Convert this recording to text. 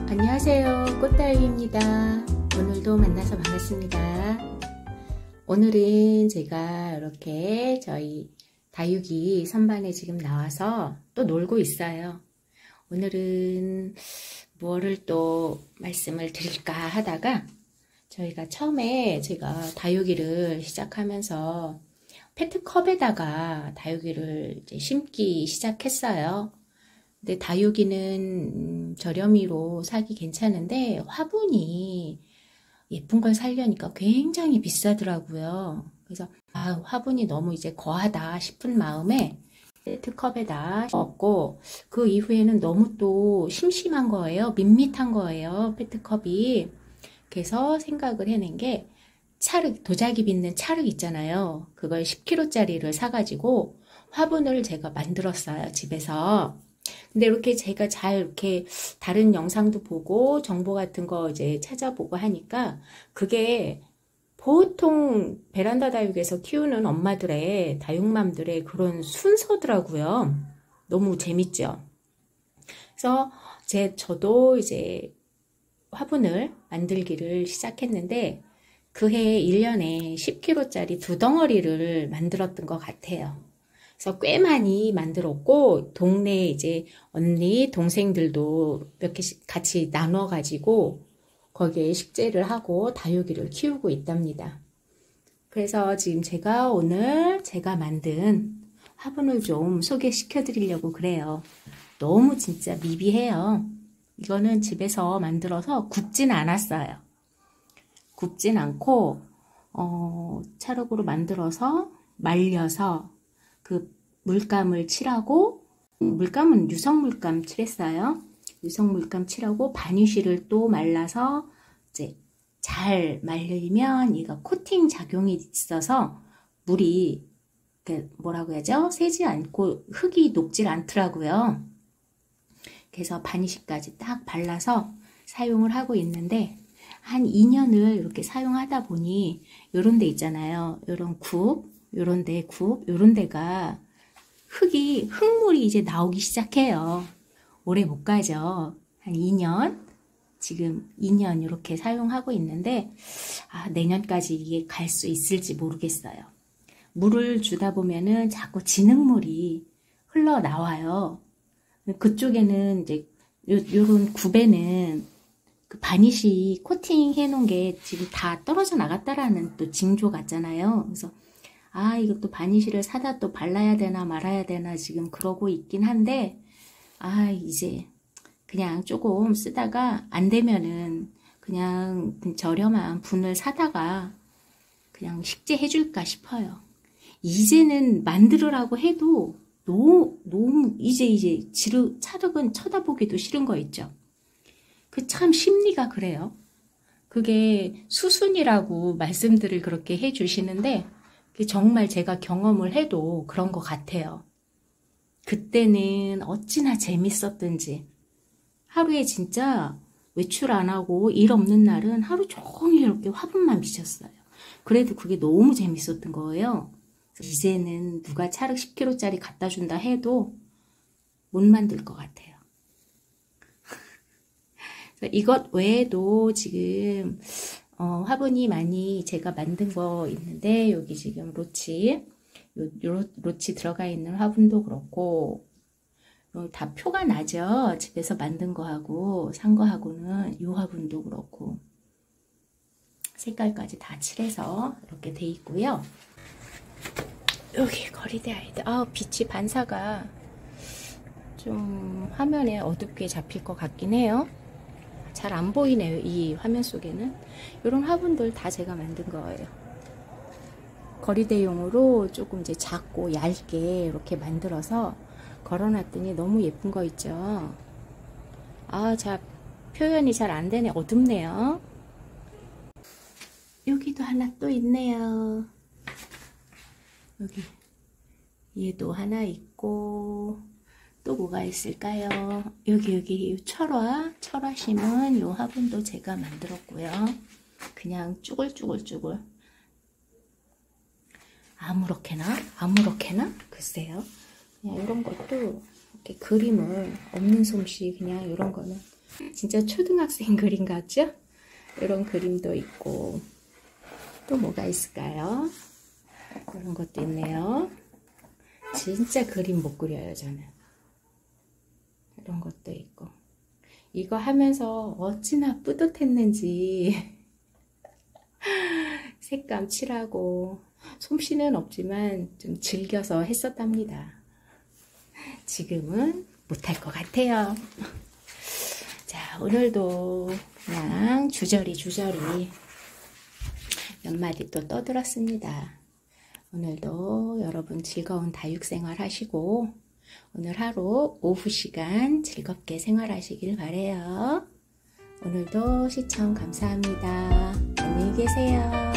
안녕하세요, 꽃다육입니다. 오늘도 만나서 반갑습니다. 오늘은 제가 이렇게 저희 다육이 선반에 지금 나와서 또 놀고 있어요. 오늘은 뭐를 또 말씀을 드릴까 하다가 저희가 처음에 제가 다육이를 시작하면서 페트컵에다가 다육이를 이제 심기 시작했어요. 근데 다육이는 저렴이로 사기 괜찮은데 화분이 예쁜 걸 사려니까 굉장히 비싸더라고요. 그래서 화분이 너무 이제 거하다 싶은 마음에 페트컵에다 넣었고, 그 이후에는 너무 또 심심한 거예요. 밋밋한 거예요, 페트컵이. 그래서 생각을 해낸 게 찰흙, 도자기 빚는 찰흙 있잖아요. 그걸 10kg짜리를 사가지고 화분을 제가 만들었어요, 집에서. 근데 이렇게 제가 잘 이렇게 다른 영상도 보고 정보 같은 거 이제 찾아보고 하니까 그게 보통 베란다 다육에서 키우는 엄마들의 다육맘들의 그런 순서더라고요. 너무 재밌죠. 그래서 저도 이제 화분을 만들기를 시작했는데 그해 1년에 10kg짜리 두 덩어리를 만들었던 것 같아요. 그래서 꽤 많이 만들었고, 동네 이제 언니, 동생들도 몇 개씩 같이 나눠가지고 거기에 식재를 하고 다육이를 키우고 있답니다. 그래서 지금 제가 오늘 제가 만든 화분을 좀 소개시켜 드리려고 그래요. 너무 진짜 미비해요. 이거는 집에서 만들어서 굽진 않았어요. 굽진 않고 찰흙으로 만들어서 말려서 그 물감을 칠하고, 물감은 유성물감 칠했어요. 유성물감 칠하고 바니쉬를 또 말라서 이제 잘 말리면 얘가 코팅 작용이 있어서 물이 뭐라고 해야죠? 새지 않고 흙이 녹질 않더라고요. 그래서 바니쉬까지 딱 발라서 사용을 하고 있는데 한 2년을 이렇게 사용하다 보니 요런 데 있잖아요. 요런 요런 데가 흙물이 이제 나오기 시작해요. 오래 못 가죠. 한 2년, 지금 2년 이렇게 사용하고 있는데, 내년까지 이게 갈 수 있을지 모르겠어요. 물을 주다 보면은 자꾸 진흙물이 흘러나와요. 그쪽에는 이제, 요런 굽에는 그 바니쉬 코팅 해놓은 게 지금 다 떨어져 나갔다라는 또 징조 같잖아요. 그래서 이것도 바니쉬를 사다 또 발라야 되나 말아야 되나 지금 그러고 있긴 한데, 이제 그냥 조금 쓰다가 안 되면은 그냥 저렴한 분을 사다가 그냥 식재해 줄까 싶어요. 이제는 만들으라고 해도 너무 이제 찰흙은 쳐다보기도 싫은 거 있죠. 그 참 심리가 그래요. 그게 수순이라고 말씀들을 그렇게 해 주시는데 정말 제가 경험을 해도 그런 것 같아요. 그때는 어찌나 재밌었던지. 하루에 진짜 외출 안 하고 일 없는 날은 하루 종일 이렇게 화분만 비쳤어요. 그래도 그게 너무 재밌었던 거예요. 이제는 누가 찰흙 10kg짜리 갖다 준다 해도 못 만들 것 같아요. 이것 외에도 지금 화분이 많이 제가 만든 거 있는데, 여기 지금 로치 들어가 있는 화분도 그렇고, 다 표가 나죠. 집에서 만든 거하고 산 거하고는 이 화분도 그렇고, 색깔까지 다 칠해서 이렇게 돼 있고요. 여기 거리대 아이들, 빛이 반사가 좀 화면에 어둡게 잡힐 것 같긴 해요. 잘 안 보이네요, 이 화면 속에는. 이런 화분들 다 제가 만든 거예요. 거리대용으로 조금 이제 작고 얇게 이렇게 만들어서 걸어놨더니 너무 예쁜 거 있죠. 표현이 잘 안 되네. 어둡네요. 여기도 하나 또 있네요. 여기 얘도 하나 있고, 또 뭐가 있을까요? 여기 철화 심은 요 화분도 제가 만들었고요. 그냥 쭈글쭈글 아무렇게나 글쎄요. 그냥 이런 것도 이렇게 그림을 없는 솜씨 그냥 이런 거는 진짜 초등학생 그림 같죠? 이런 그림도 있고 또 뭐가 있을까요? 이런 것도 있네요. 진짜 그림 못 그려요, 저는. 이런 것도 있고. 이거 하면서 어찌나 뿌듯했는지 색감 칠하고 솜씨는 없지만 좀 즐겨서 했었답니다. 지금은 못할 것 같아요. 자, 오늘도 그냥 주저리 몇 마디 또 떠들었습니다. 오늘도 여러분 즐거운 다육생활 하시고 오늘 하루 오후 시간 즐겁게 생활하시길 바래요. 오늘도 시청 감사합니다. 안녕히 계세요.